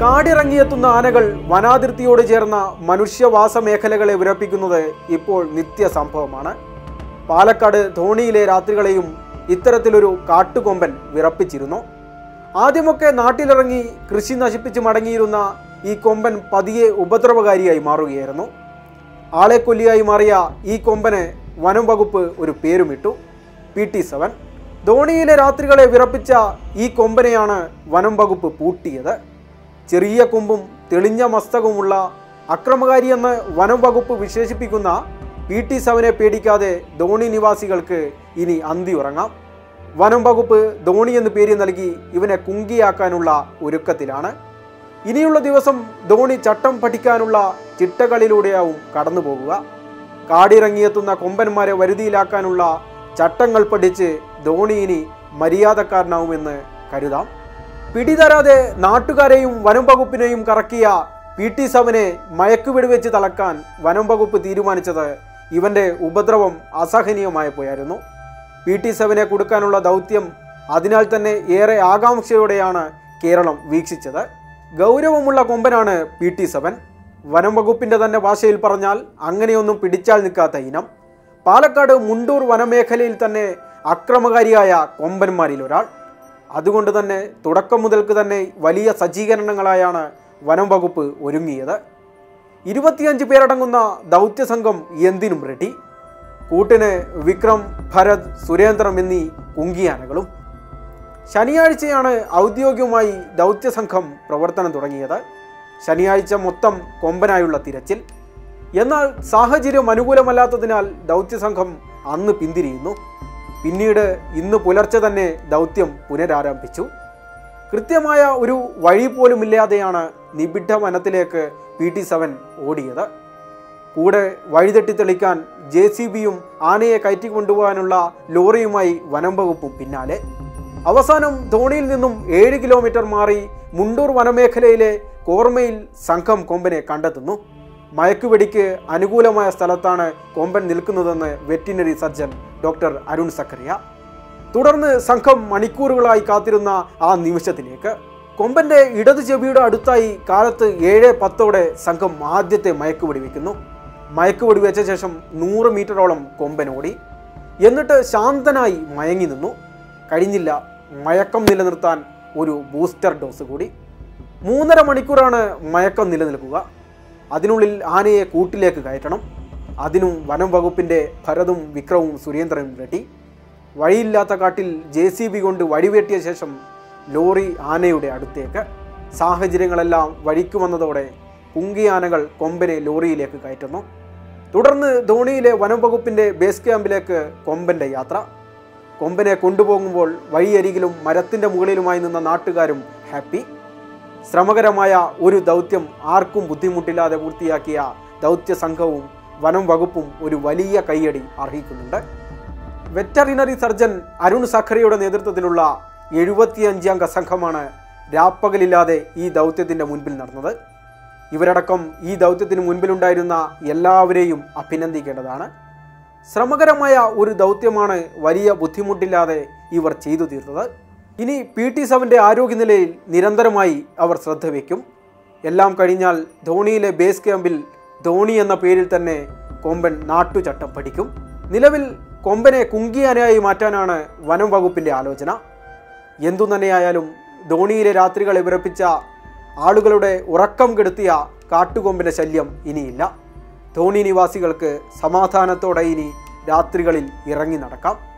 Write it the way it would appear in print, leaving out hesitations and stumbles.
കാടിറങ്ങിയെത്തുന്ന ആനകൾ വനാതിർത്തിയോട് ചേർന്ന മനുഷ്യവാസ മേഖലകളെ വിറപ്പിക്കുന്നത് ഇപ്പോൾ നിത്യ സംഭവമാണ്. പാലക്കാട് ധോണിയിലെ രാത്രികളെയും ഇത്തരത്തിലൊരു കാട്ടുകൊമ്പൻ വിറപ്പിച്ചിരുന്നു. ആദ്യമൊക്കെ നാട്ടിലിറങ്ങി കൃഷി നശിപ്പിച്ച് മടങ്ങിയിരുന്ന ഈ കൊമ്പൻ പതിയെ ഉപദ്രവകാരിയായി മാറുകയായിരുന്നു. ആളെക്കൊല്ലിയായി മാറിയ ഈ കൊമ്പന് വനം വകുപ്പ് ഒരു പേരുമിട്ടു, PT7. ധോണിയിലെ രാത്രികളെ വിറപ്പിച്ച ഈ കൊമ്പനെയാണ് വനം വകുപ്പ് പൂട്ടിയത്. ചെറിയ കൊമ്പും തെളിഞ്ഞ മസ്തകവുമുള്ള അക്രമകാരിയെന്ന് വനം വകുപ്പ് വിശേഷിപ്പിക്കുന്ന PT7 പേടിക്കാതെ ധോണി നിവാസികൾക്ക് ഇനി അന്തി ഉറങ്ങാം. വനം വകുപ്പ് ധോണി എന്ന് പേര് നൽകി ഇവനെ കുങ്കിയാക്കാനുള്ള ഒരുക്കത്തിലാണ്. ഇനിയുള്ള ദിവസം ധോണി ചട്ടം പഠിക്കാനുള്ള ചിട്ടകളിലൂടെയാവും കടന്നു പോകുക. കാടിറങ്ങിയെത്തുന്ന കൊമ്പന്മാരെ വരുതിയിലാക്കാനുള്ള ചട്ടങ്ങൾ പഠിച്ച് ധോണി ഇനി മര്യാദക്കാരനാവുമെന്ന് കരുതാം. പിടിതരാതെ നാട്ടുകാരെയും വനം വകുപ്പിനെയും കറക്കിയ PT7 മയക്കുവെടിവെച്ച് തളക്കാൻ വനം വകുപ്പ് തീരുമാനിച്ചത് ഇവൻ്റെ ഉപദ്രവം അസഹനീയമായപ്പോയായിരുന്നു. PT7 കൊടുക്കാനുള്ള ദൗത്യം അതിനാൽ തന്നെ ഏറെ ആകാംക്ഷയോടെയാണ് കേരളം വീക്ഷിച്ചത്. ഗൗരവമുള്ള കൊമ്പനാണ് PT7. വനം വകുപ്പിൻ്റെ തന്നെ ഭാഷയിൽ പറഞ്ഞാൽ അങ്ങനെയൊന്നും പിടിച്ചാൽ നിൽക്കാത്ത ഇനം. പാലക്കാട് മുണ്ടൂർ വനമേഖലയിൽ തന്നെ അക്രമകാരിയായ കൊമ്പന്മാരിൽ ഒരാൾ. അതുകൊണ്ട് തന്നെ തുടക്കം മുതൽക്ക് തന്നെ വലിയ സജ്ജീകരണങ്ങളായാണ് വനം വകുപ്പ് ഒരുങ്ങിയത്. 25 പേരടങ്ങുന്ന ദൗത്യസംഘം എന്തിനും റെഡി. കൂട്ടിന് വിക്രം, ഭരത്, സുരേന്ദ്രം എന്നീ കുങ്കിയാനകളും. ശനിയാഴ്ചയാണ് ഔദ്യോഗികമായി ദൗത്യസംഘം പ്രവർത്തനം തുടങ്ങിയത്. ശനിയാഴ്ച മൊത്തം കൊമ്പനായുള്ള തിരച്ചിൽ. എന്നാൽ സാഹചര്യം അനുകൂലമല്ലാത്തതിനാൽ ദൗത്യസംഘം അന്ന് പിന്തിരിയുന്നു. പിന്നീട് ഇന്ന് പുലർച്ചെ തന്നെ ദൗത്യം പുനരാരംഭിച്ചു. കൃത്യമായ ഒരു വഴി പോലുമില്ലാതെയാണ് നിബിഡ വനത്തിലേക്ക് PT7 ഓടിയത്. കൂടെ വഴിതെട്ടി തെളിക്കാൻ JCBയും ആനയെ കയറ്റിക്കൊണ്ടുപോകാനുള്ള ലോറിയുമായി വനം വകുപ്പും പിന്നാലെ. അവസാനം ധോണിയിൽ നിന്നും 7 കിലോമീറ്റർ മാറി മുണ്ടൂർ വനമേഖലയിലെ കോർമയിൽ സംഘം കൊമ്പനെ കണ്ടെത്തുന്നു. മയക്കുവെടിക്ക് അനുകൂലമായ സ്ഥലത്താണ് കൊമ്പൻ നിൽക്കുന്നതെന്ന് veterinary surgeon doctor Arun Zacharia. തുടർന്ന് സംഘം മണിക്കൂറുകളായി കാത്തിരുന്ന ആ നിമിഷത്തിലേക്ക്. കൊമ്പൻ്റെ ഇടത് ചെവിയുടെ അടുത്തായി കാലത്ത് 7:10 സംഘം ആദ്യത്തെ മയക്കുവെടി വയ്ക്കുന്നു. മയക്കുവെടി വെച്ച ശേഷം 100 മീറ്ററോളം കൊമ്പൻ ഓടി. എന്നിട്ട് ശാന്തനായി മയങ്ങി നിന്നു. കഴിഞ്ഞില്ല, മയക്കം നിലനിർത്താൻ ഒരു ബൂസ്റ്റർ ഡോസ് കൂടി. 3.5 മണിക്കൂറാണ് മയക്കം നിലനിൽക്കുക. അതിനുള്ളിൽ ആനയെ കൂട്ടിലേക്ക് കയറ്റണം. അതിനും വനം വകുപ്പിൻ്റെ ഭരതും വിക്രവും സുരേന്ദ്രനും റെഡി. വഴിയില്ലാത്ത കാട്ടിൽ JCB കൊണ്ട് വഴിവെട്ടിയ ശേഷം ലോറി ആനയുടെ അടുത്തേക്ക്. സാഹചര്യങ്ങളെല്ലാം വഴിക്ക് വന്നതോടെ കുങ്കിയാനകൾ കൊമ്പനെ ലോറിയിലേക്ക് കയറ്റുന്നു. തുടർന്ന് ധോണിയിലെ വനം വകുപ്പിൻ്റെ ബേസ് ക്യാമ്പിലേക്ക് കൊമ്പൻ്റെ യാത്ര. കൊമ്പനെ കൊണ്ടുപോകുമ്പോൾ വഴിയരികിലും മരത്തിൻ്റെ മുകളിലുമായി നിന്ന നാട്ടുകാരും ഹാപ്പി. ശ്രമകരമായ ഒരു ദൗത്യം ആർക്കും ബുദ്ധിമുട്ടില്ലാതെ പൂർത്തിയാക്കിയ ദൗത്യ സംഘവും വനം വകുപ്പും ഒരു വലിയ കയ്യടി അർഹിക്കുന്നുണ്ട്. വെറ്ററിനറി സർജൻ അരുൺ സഖറിയുടെ നേതൃത്വത്തിലുള്ള 75 അംഗ സംഘമാണ് രാപ്പകലില്ലാതെ ഈ ദൗത്യത്തിൻ്റെ മുൻപിൽ നടന്നത്. ഇവരടക്കം ഈ ദൗത്യത്തിന് മുൻപിലുണ്ടായിരുന്ന എല്ലാവരെയും അഭിനന്ദിക്കേണ്ടതാണ്. ശ്രമകരമായ ഒരു ദൗത്യമാണ് വലിയ ബുദ്ധിമുട്ടില്ലാതെ ഇവർ ചെയ്തു തീർത്തത്. ഇനി PT7 ആരോഗ്യനിലയിൽ നിരന്തരമായി അവർ ശ്രദ്ധ വയ്ക്കും. എല്ലാം കഴിഞ്ഞാൽ ധോണിയിലെ ബേസ് ക്യാമ്പിൽ ധോണി എന്ന പേരിൽ തന്നെ കൊമ്പൻ നാട്ടുചട്ടം പഠിക്കും. നിലവിൽ കൊമ്പനെ കുങ്കിയാനയായി മാറ്റാനാണ് വനം വകുപ്പിൻ്റെ ആലോചന. എന്തു തന്നെയായാലും ധോണിയിലെ രാത്രികളെ വിറപ്പിച്ച ആളുകളുടെ ഉറക്കം കെടുത്തിയ കാട്ടുകൊമ്പിൻ്റെ ശല്യം ഇനിയില്ല. ധോണി നിവാസികൾക്ക് സമാധാനത്തോടെ ഇനി രാത്രികളിൽ ഇറങ്ങി നടക്കാം.